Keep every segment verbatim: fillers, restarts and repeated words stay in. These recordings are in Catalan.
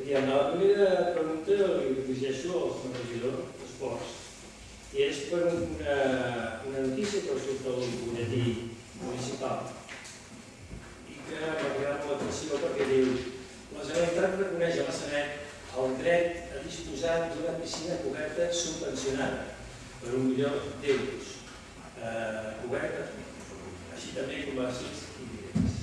La primera pregunta li dirigeixo al senyor regidor d'Esports i és per una notícia que surt al butlletí municipal i que m'ha cridat molt l'atenció perquè diu: la Generalitat reconeix a la Sareb el dret a disposar d'una piscina coberta subvencionada per un milió d'euros. Coberta, així també com a sis indirectes.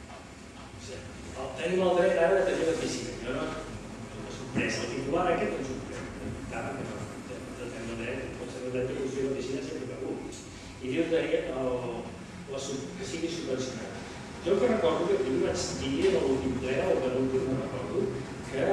Tenim el dret ara de tenir la piscina. Jo no em sorprès. El titular aquest em sorprèn. Encara que no tenim el dret, pot ser el dret de construir la piscina sempre que vulguis. I diu que sigui subvencionada. Jo el que recordo que aquí vaig dir en l'últim ple, o penúltim, no recordo, que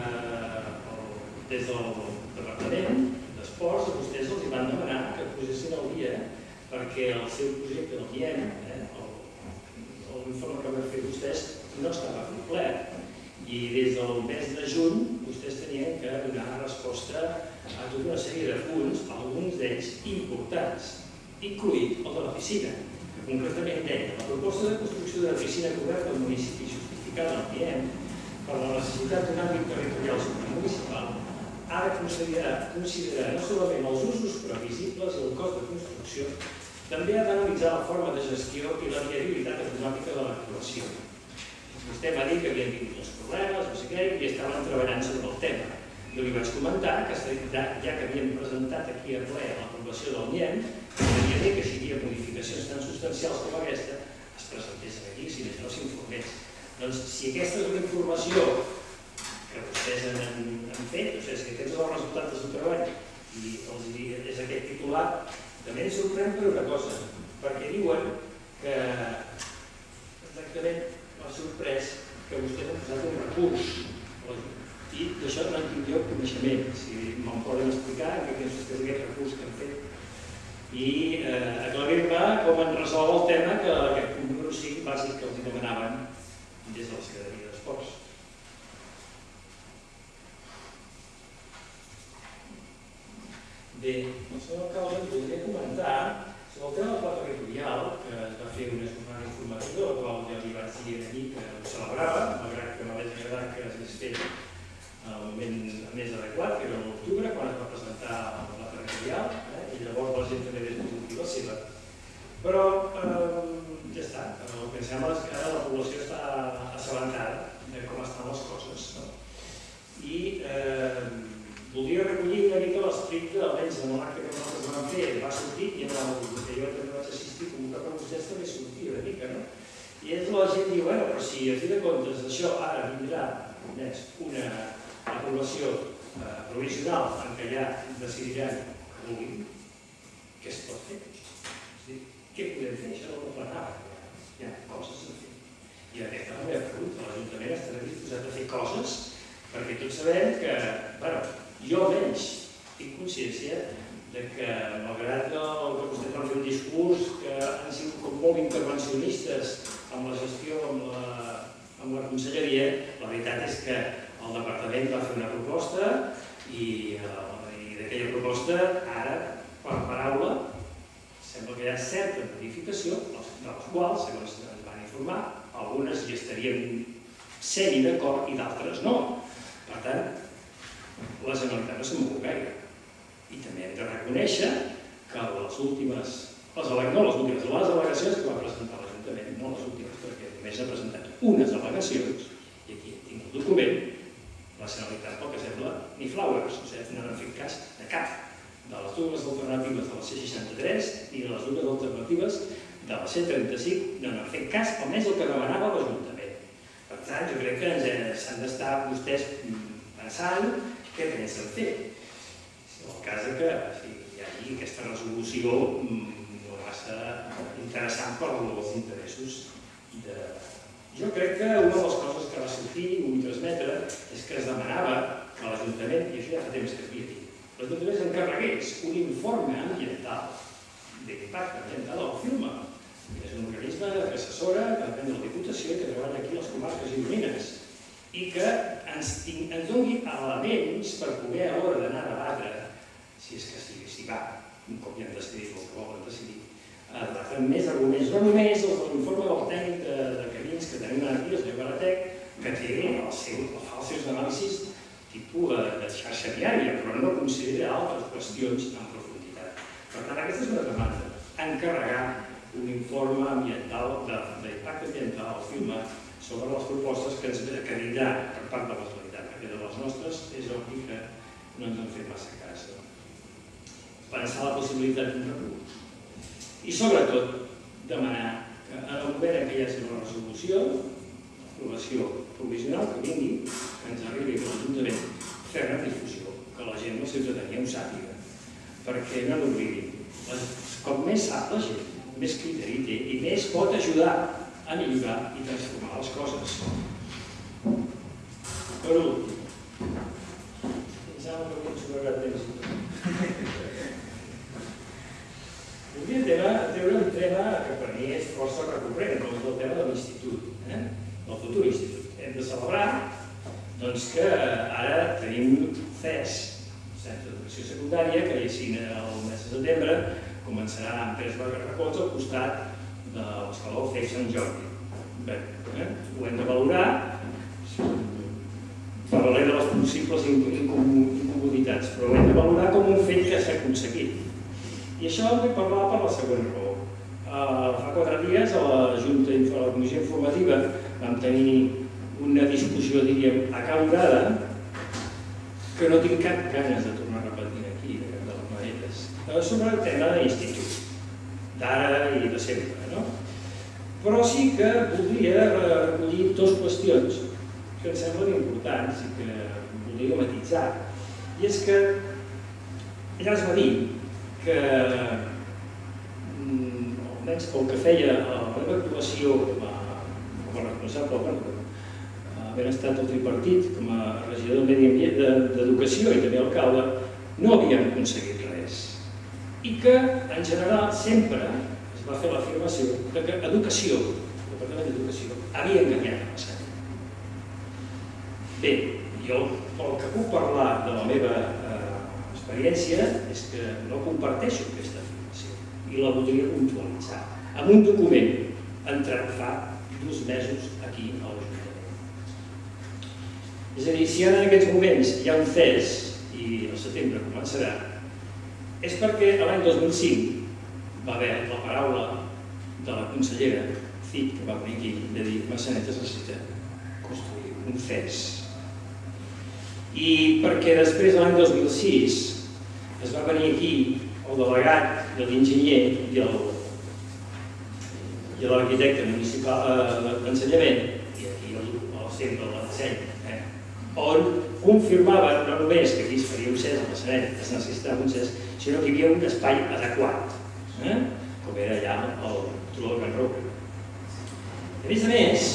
des del Departament d'Esports a vostès els van demanar que posessin al dia perquè el seu projecte del I E M, l'informe que van fer vostès, no estava complet. I des del mes de juny vostès tenien que donar resposta a tota una sèrie de punts, alguns d'ells importants, incloït el de la piscina, que concretament deia: la proposta de construcció de la piscina coberta al municipi justificada al I E M per la necessitat d'un àmbit territorial supramunicipal ha de considerar no solament els usos previsibles i el cost de construcció, també ha d'analitzar la forma de gestió i la viabilitat econòmica de l'actuació. Vostè va dir que havien tingut uns problemes, no sé què, i estaven treballant sobre el tema. Jo li vaig comentar que ja que havien presentat aquí a ple l'aprovació del I E M, devia dir que si hi havia modificacions tan substancials com aquesta, es presentessin aquí, si més no s'informés. Doncs si aquesta és la informació que vostès han fet, o sigui, que aquests són els resultats del seu treball, i és aquest titular, també ens sorprèn per una cosa, perquè diuen que exactament m'ha sorprès que vostès han posat un recurs i d'això no en tinc jo coneixement, si me'n poden explicar què és aquest recurs que han fet i aclarir-me com han resolt el tema que aquest punt número cinc bàsic que els demanaven des de la Secretaria d'Esports. Bé, el senyor alcalde ens voldria comentar sobre el tema del pla territorial, que es va fer una jornada informativa, el qual ja li vaig dir a mi que ho celebrava, malgrat que m'hauria agradat que s'hagués fet al moment més adequat, que era l'octubre, quan es va presentar el pla territorial, i llavors la gent també és positiva la seva. Però ja està, el que em sembla és que ara la població està assabentada de com estan les coses. I voldria recollir una mica l'esperit, almenys en l'acte que nosaltres vam fer, va sortir, i en el que jo també vaig assistir, convocat per vostès, també sortia una mica, no? I és la gent diu, bueno, però si es diu de comptes d'això, ara vindrà una aprovació provisional en què ja decidiran que vulguin, què es pot fer? Què podem fer? Això no ho planava. Hi ha coses a fer. I aquesta és la meva pregunta. L'Ajuntament estarà disposat a fer coses perquè tots sabem que, bueno, jo almenys tinc consciència que, malgrat que vostès van fer un discurs que han sigut com molt intervencionistes amb la gestió, amb la conselleria, la veritat és que el departament va fer una proposta i d'aquella proposta, ara, per paraula, sembla que hi ha certa modificació, de les quals, segons ens van informar, algunes hi estarien sent d'acord i d'altres no. Per tant, la Generalitat no se'n mou gaire. I també hem de reconèixer que les últimes, no les últimes, les al·legacions que va presentar l'Ajuntament, no les últimes, perquè només ha presentat unes al·legacions, i aquí tinc el document, la Generalitat, pel que sembla, ni flowers, o sigui, no han fet cas de cap de les dues alternatives de la C seixanta-tres i de les dues alternatives de la C trenta-cinc, no han fet cas, almenys el que demanava l'Ajuntament. Per tant, jo crec que s'han d'estar vostès pensant què pensen fer. El cas que hi hagi aquesta resolució no massa interessant per als interessos de... Jo crec que una de les coses que va sortir i ho vull transmetre és que es demanava que l'Ajuntament, i això ja fa temps que es havia dit, l'Ajuntament s'encarregués un informe ambiental, d'impacte ambiental al firma. És un organisme que assessora, que depèn de la Diputació i que treballa aquí a les comarques gironines i que ens doni elements per poder a l'hora d'anar a debatre, si és que s'hi va, un cop ja han decidit el que volen decidir, a debatre amb més arguments, no només els de l'informe del tècnic de camins que tenim aquí, el senyor Baratec, que té el els seus anàlisis tipus de xarxa viària, però no considera altres qüestions en profunditat. Per tant, aquesta és una demanda, encarregar un informe ambiental, d'impacte ambiental al filmat, sobre les propostes que ens vindrà per part de l'autoritat, perquè de les nostres és obvi que no ens han fet massa cas. Pensar la possibilitat d'un recurs. I sobretot, demanar que en el moment en què hi hagi una resolució, aprovació provisional, que vingui, que ens arribi conjuntament, fer-ne difusió, que la gent, la ciutadania, ho sàpiga. Perquè no l'oblidin. Com més sap la gent, més criteri té i més pot ajudar a millorar i transformar les coses. Per últim, pensava que havia enxugat temps. Voldria treure un tema que per mi és força recurrent, com és el tema de l'institut, del futur institut. Hem de celebrar que ara tenim C E S, Centre d'Educació Secundària, que inicia el mes de setembre, començarà amb tres barracons al costat de l'escola del F E I Sant Jordi. Bé, ho hem de valorar per valer de les possibles incomoditats, però ho hem de valorar com un fet que s'ha aconseguit. I això en vull parlar per la següent raó. Fa quatre dies a la Junta, a la Comissió Informativa, vam tenir una discussió, diríem, acalorada, que no tinc cap ganes de tornar a repetir aquí, de cap de les maneres, sobre el tema de l'institut, d'ara i de sempre, no? Però sí que voldria recollir dues qüestions que em semblen importants i que voldria matitzar. I és que allà es va dir que, almenys pel que feia a la meva actuació com a responsable, havent estat al tripartit com a regidor d'Educació i també alcalde, no havíem aconseguit res. I que, en general, sempre es va fer l'afirmació que Educació, el Departament d'Educació, havia enganyat el passat. Bé, jo, pel que puc parlar de la meva experiència, és que no comparteixo aquesta afirmació i la voldria puntualitzar amb un document entrat fa dos mesos aquí a l'Ajuntament. És a dir, si ara en aquests moments hi ha un C E S i al setembre començarà, és perquè l'any dos mil cinc va haver la paraula de la consellera Cid, que va venir aquí, de dir Massanet es necessita construir un C E S. I perquè després, l'any dos mil sis, es va venir aquí el delegat de l'enginyer i l'arquitecte municipal d'ensenyament, i aquí el centre de l'enseny, on confirmava no només que aquí es faria un C E S a Massanet, es necessitava un C E S, sinó que hi havia un espai adequat, com era allà el Turó del Can Roca. A més a més,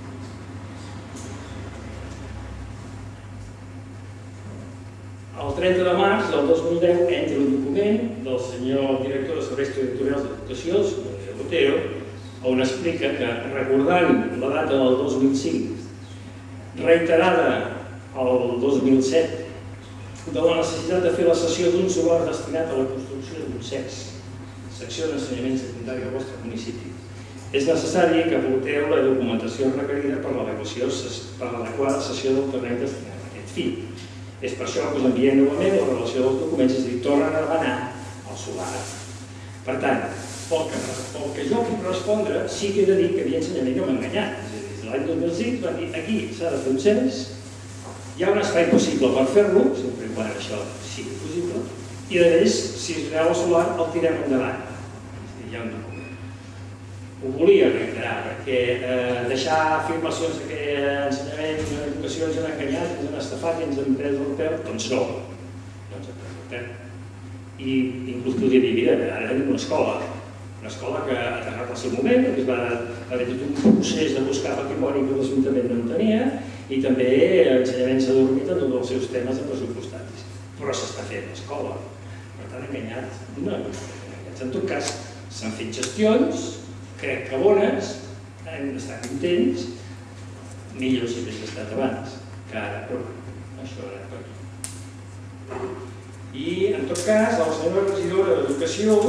el trenta de març del dos mil deu entra un document del senyor director de Serveis Territorials d'Educació, el senyor Miguel Botero, on explica que, recordant la data del dos mil cinc, reiterada el dos mil set, de la necessitat de fer la cessió d'un solar destinat a la construcció d'un C E S, secció d'ensenyament secundari del vostre municipi, és necessari que aporteu la documentació requerida per l'adequada cessió del terreny destinat a aquest fi. És per això que us enviem novament la relació dels documents, és a dir, tornen a demanar el solar. Per tant, pel que jo puc respondre, sí que he de dir que havia ensenyament no m'ha enganyat. És a dir, l'any dos mil cinc van dir aquí s'ha de fer un C E S, hi ha un espai possible per fer-lo, sempre quan això sigui possible, i a més, si es veu el solar, el tirem endavant. Hi ha un document. Ho volia reiterar, perquè deixar afirmacions que ensenyament i educació ens han enganyat, ens han estafat i ens han pres el pèl, doncs no. No ens han pres el pèl. I inclús podria dir, mira, ara tenim una escola, una escola que ha aterrat al seu moment, que es va haver tot un procés de buscar patrimoni que l'Ajuntament no en tenia, i també l'ensenyament s'ha dormit en tots els seus temes pressupostaris. Però s'està fent l'escola. Per tant, enganyats no hem estat enganyats. En tot cas, s'han fet gestions, crec que bones, hem d'estar contents, millor si hagués estat abans, que ara, però això ha anat per aquí. I, en tot cas, la senyora regidora d'Educació,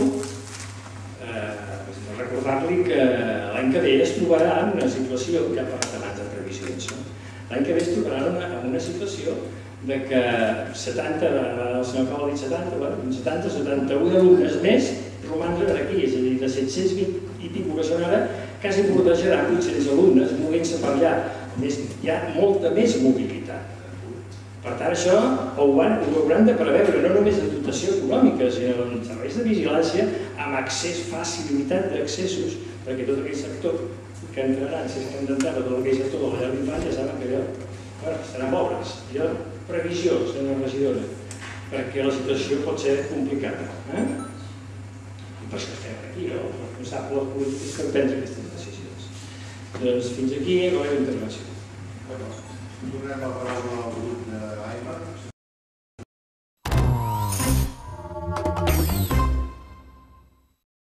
recordar-li que l'any que ve es trobarà en una situació que ha parlat abans de previsions. l'any que ve es trobaran en una situació de que setanta, el senyor Cau ha dit setanta, setanta, setanta-un alumnes més romandren aquí, és a dir, de set-cents vint i pico que són ara, quasi protegeran vuit-cents alumnes movent-se per allà. Hi ha molta més mobilitat. Per tant, això ho hauran de preveure, no només en dotació econòmica, sinó en serveis de vigilància, amb accés, facilitat d'accessos, perquè tot aquell sector que entraran, si és que hem d'entrar tot aquell sector de la llar d'infant, ja saben que allò seran obres. Allò, previsió, senyora regidora, perquè la situació pot ser complicada. I per això estem aquí, no? Els responsables polítics que prendre aquestes decisions. Doncs fins aquí la meva intervenció. Donem la paraula al grup d'Aima.